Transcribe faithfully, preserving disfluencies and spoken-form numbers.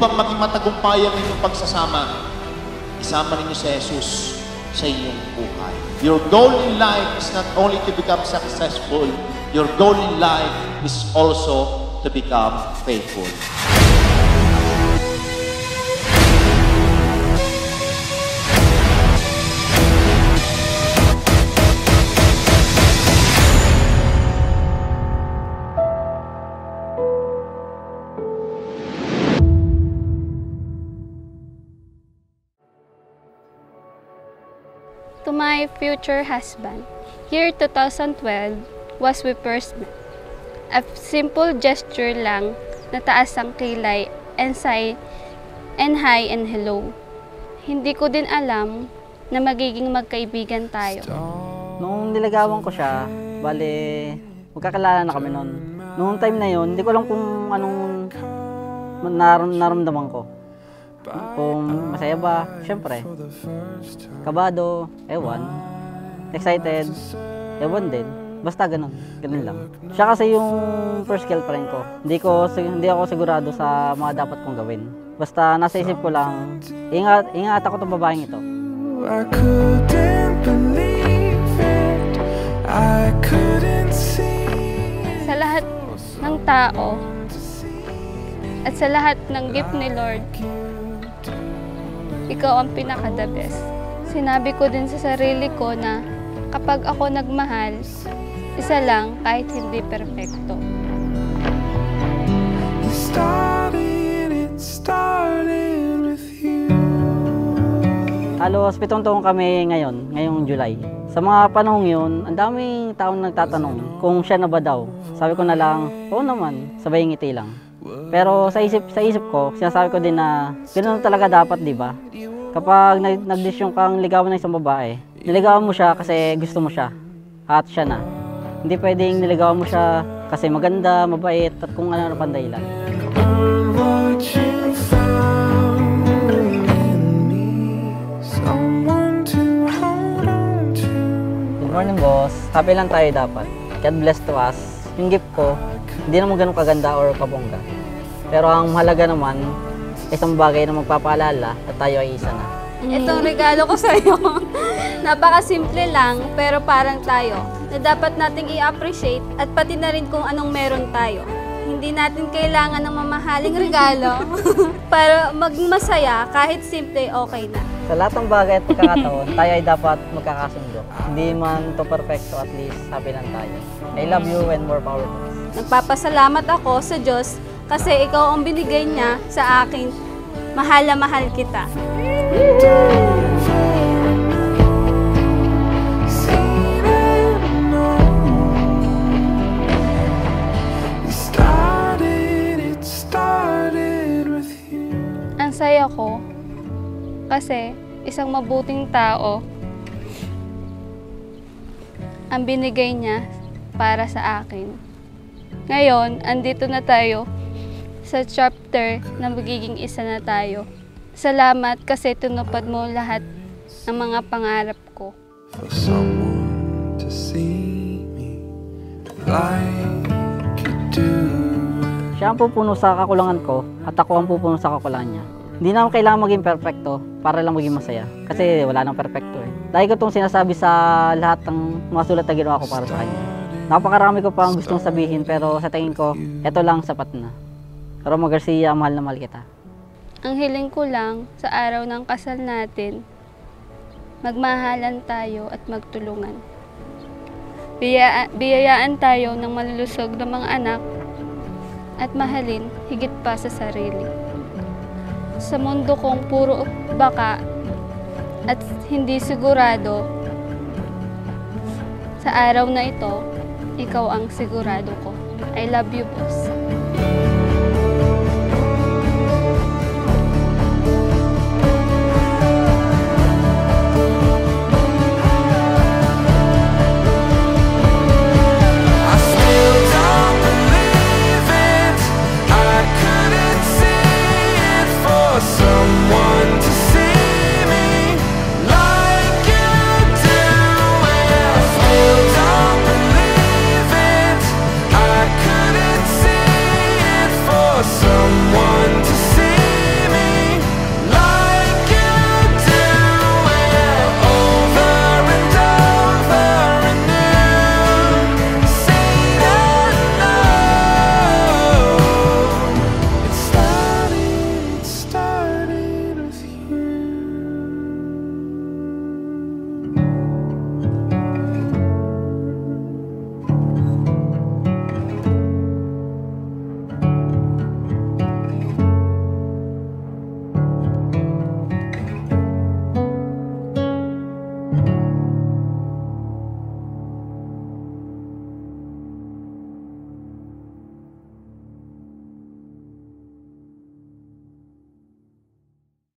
upang maging matagumpay ang inyong pagsasama, isama ninyo si Jesus sa inyong buhay. Your goal in life is not only to become successful, your goal in life is also to become faithful. To my future husband, year two thousand twelve was we first met. A simple gesture lang na taas ang kilay and say and hi and hello. Hindi ko din alam na magiging magkaibigan tayo. Nung niligawan ko siya, bale, magkakilala na kami noon. Noong time na yon, hindi ko alam kung anong naram naramdaman ko. Kung masaya ba, syempre. Kabado, ewan. Excited, ewan din. Basta ganun, ganun lang. Siya kasi yung first girlfriend ko. Hindi ko hindi ako sigurado sa mga dapat kong gawin. Basta nasa isip ko lang, ingat, ingat ako tong babaeng ito. I couldn't believe it. I couldn't see. Sa lahat ng tao at sa lahat ng gift ni Lord, ikaw ang pinaka-the best. Sinabi ko din sa sarili ko na kapag ako nagmahal, isa lang kahit hindi perpekto. Halos pitong taon kami ngayon, ngayong July. Sa mga panahong yun, ang daming taong nagtatanong kung siya na ba daw. Sabi ko na lang, oo naman, sabay ngiti lang. Pero sa isip sa isip ko, sinasabi ko din na ganoon talaga dapat, di ba? Kapag nagdesisyon kang ligawan ng isang babae, niligawan mo siya kasi gusto mo siya at siya na. Hindi pwedeng niligawan mo siya kasi maganda, mabait at kung ano-ano pang dahilan. Good morning, boss. Happy lang tayo dapat. God bless to us. Yung gift ko, hindi naman ganun kaganda or kabongga. Pero ang mahalaga naman, isang bagay na magpapaalala at tayo ay isa na. Itong regalo ko sa iyo, napaka-simple lang pero parang tayo na dapat nating i-appreciate at pati na rin kung anong meron tayo. Hindi natin kailangan ng mamahaling regalo para maging masaya kahit simple okay na. Sa lahat ng bagay at pagkakataon, tayo ay dapat magkakasundo. Hindi man to perfecto, at least happy lang tayo. I love you and more power to us. Nagpapasalamat ako sa Diyos kasi ikaw ang binigay niya sa akin. Mahal na mahal kita. Ang saya ko kasi isang mabuting tao ang binigay niya para sa akin. Ngayon, andito na tayo sa chapter na magiging isa na tayo. Salamat kasi tinupad mo lahat ng mga pangarap ko. For someone to see me like you do. Siya ang pupuno sa kakulangan ko at ako ang pupuno sa kakulangan niya. Hindi naman kailangan maging perfecto para lang maging masaya. Kasi wala nang perfecto eh. Dahil ko itong sinasabi sa lahat ng mga sulat na ginawa ko para sa kanya. Napakarami ko pang gustong sabihin pero sa tingin ko, eto lang sapat na. Roma Garcia, mahal na mahal kita. Ang hiling ko lang sa araw ng kasal natin, magmahalan tayo at magtulungan. Biya biyayaan tayo ng malulusog na mga anak at mahalin higit pa sa sarili. Sa mundo kong puro baka at hindi sigurado, sa araw na ito, ikaw ang sigurado ko. I love you, boss.